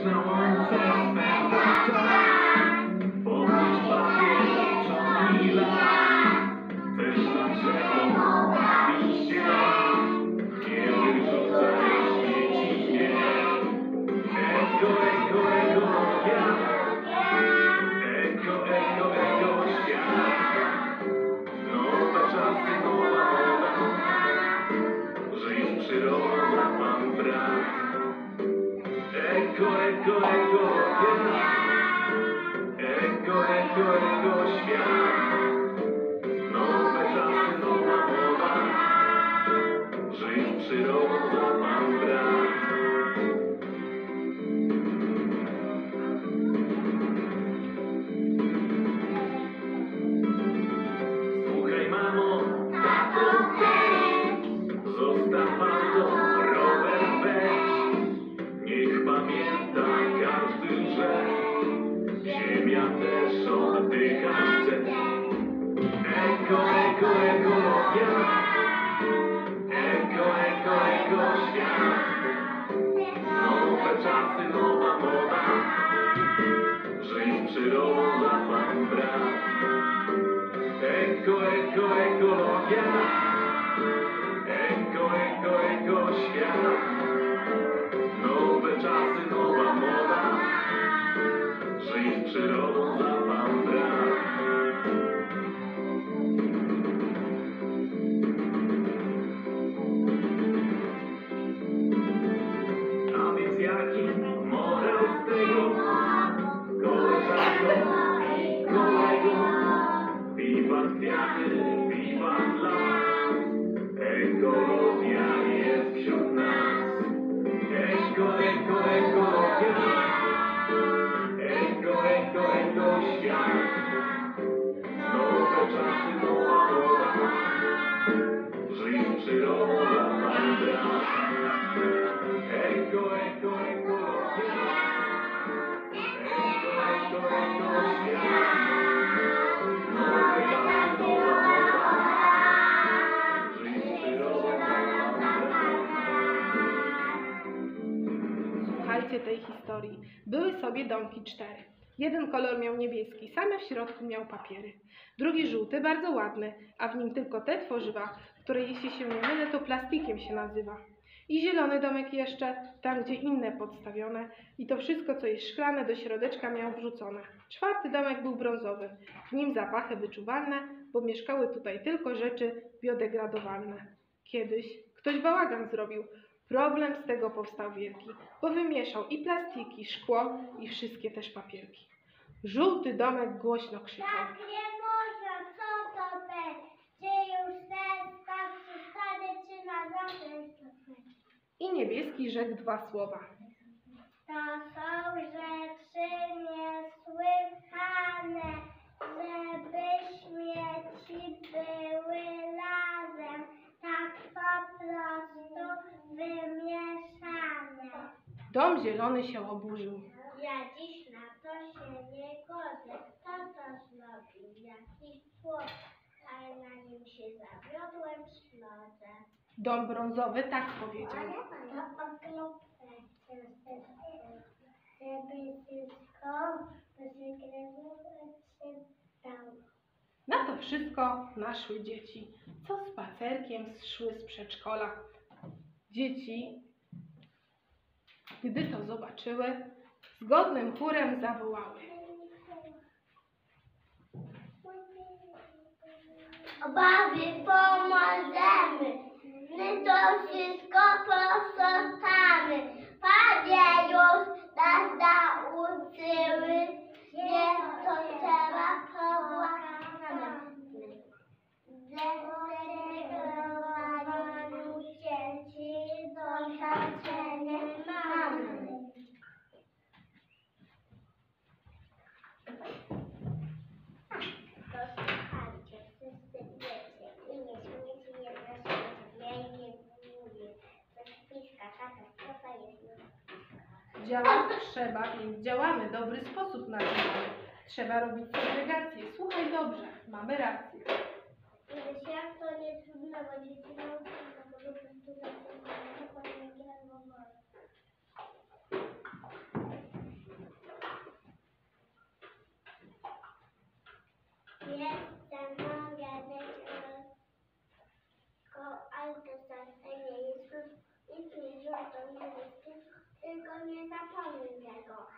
na łące spędzać czas. Podnieś papier, sprzątnij las. Też na drzewo napisz się. Nie wyrzucaj śmieci w nie. Eko, eko, ekologia. Eko, eko, eko, świat. Nowe czasy, nowa moda. Żyj z przyrodą, pan brat. Eko, eko, ekologia. Eko, eko, eko, świat. Nowe czasy, nowa moda. Żyj z przyrodą, pan brat. Słuchaj, mamo, tato, zostaw auto, rower weź. Niech pamięta każdy, że ziemia też oddychać chce. Eko, eko, ekologia. Eko, eko, eko, świat. Nowe czasy, nowa moda. Żyj z przyrodą, za pan brat. Eko, eko, ekologia. Eko, eko, eko, świat. Nowe czasy, nowa moda. Żyj z przyrodą, za pan brat. A więc jaki morał z tego? Koleżanko i kolego. Wiwat kwiaty, wiwat las. Ekologia jest wśród nas. Eko, eko, ekologia. Eko, eko, eko, świat. Nowe czasy, nowa moda. Żyj z przyrodą, za pan brat. Eko, eko, ekologia. Eko, eko, eko, świat. Nowe czasy, nowa moda. Żyj z przyrodą, za pan brat. Słuchajcie tej historii. Były sobie domki 4. Jeden kolor miał niebieski, same w środku miał papiery. Drugi żółty, bardzo ładny, a w nim tylko te tworzywa, które jeśli się nie mylę, to plastikiem się nazywa. I zielony domek jeszcze, tam gdzie inne podstawione. I to wszystko, co jest szklane, do środeczka miał wrzucone. 4. domek był brązowy. W nim zapachy wyczuwalne, bo mieszkały tutaj tylko rzeczy biodegradowalne. Kiedyś ktoś bałagan zrobił. Problem z tego powstał wielki, bo wymieszał i plastiki, szkło i wszystkie też papierki. Żółty domek głośno krzyczał. Tak nie można, co to będzie już ten, tak przestanę, czy na zawsze I niebieski rzekł 2 słowa. To są rzeczy niesłychane, żeby śmieci były razem, tak po prostu wymieszane. Dom zielony się oburzył. Ja dziś na to się nie godzę. Kto to zrobił? Jakiś człowiek, ale na nim się zawiodłem w ślodze. Dom brązowy tak powiedział. To okropne, żeby wszystko wygrywać się dało. Na to wszystko naszły dzieci, co spacerkiem szły z przedszkola. Dzieci, gdy to zobaczyły, zgodnym chórem zawołały. Obawy pomożemy, my to wszystko posprzątamy. Panie już nas nauczyły, że to trzeba połamać. Zdecydowanie dzieci doświadczenie mamy. Posłuchajcie, wszyscy wiecie i nie śmiecie jednocześnie. Ja im nie mówię, to spiska, katastrofa jest już. Działać trzeba, więc działamy. Dobry sposób na to mamy. Trzeba robić segregację. Słuchaj dobrze, mamy rację. Jak to nie trudno, bo dzieci nauczą, bo po prostu zaczynają, to potem nie to niebieskie, tylko nie zapomnij tego.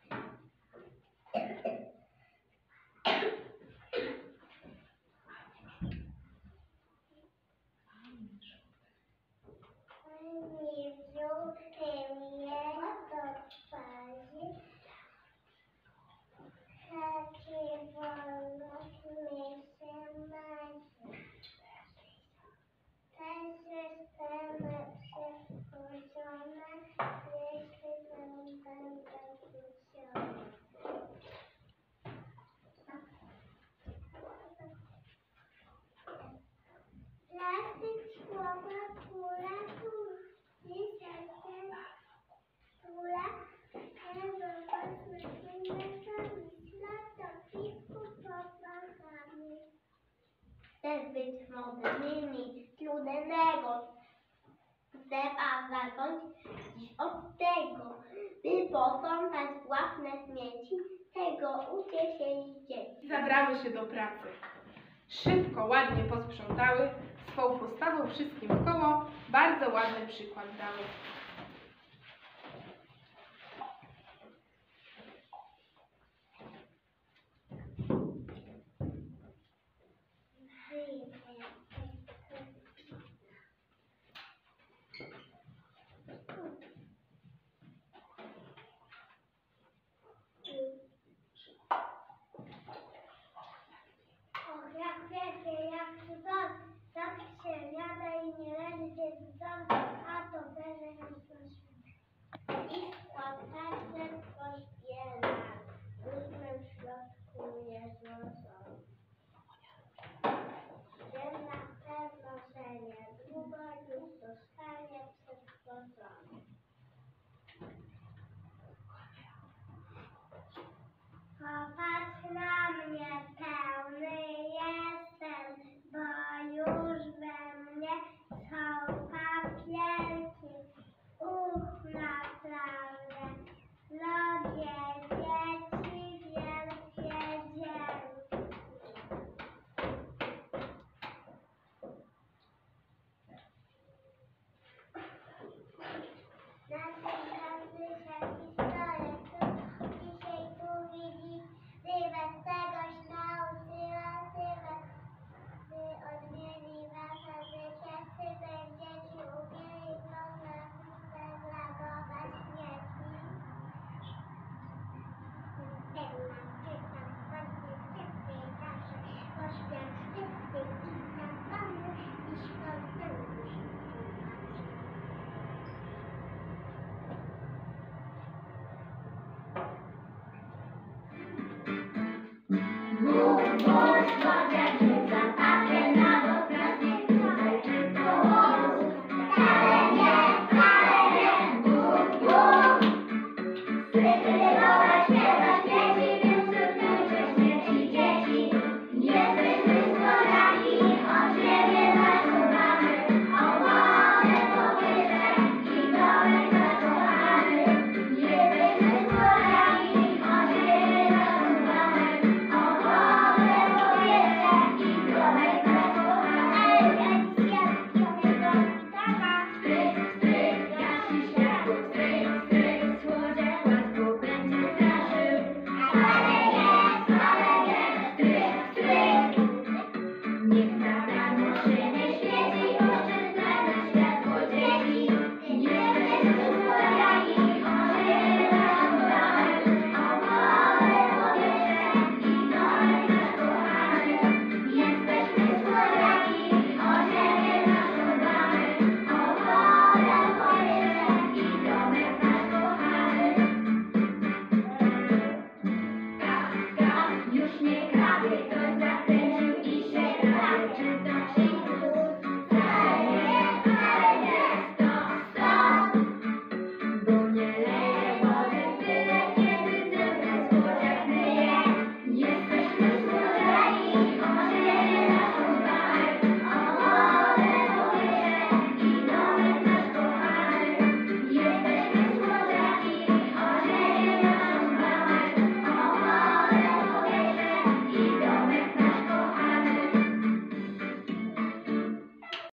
Nie wziąłem jest do twarzy, takie wolność mi się marzy. Też jestem przekonana, jeśli będę wróciona. Plastik, słowa, kula, kula, chcesz być modnymi, trudnego. Trzeba zacząć dziś od tego, by posprzątać własne śmieci. Tego uczę się dzieci. I zabrały się do pracy. Szybko, ładnie posprzątały, swą postawą wszystkim w koło bardzo ładny przykład dały.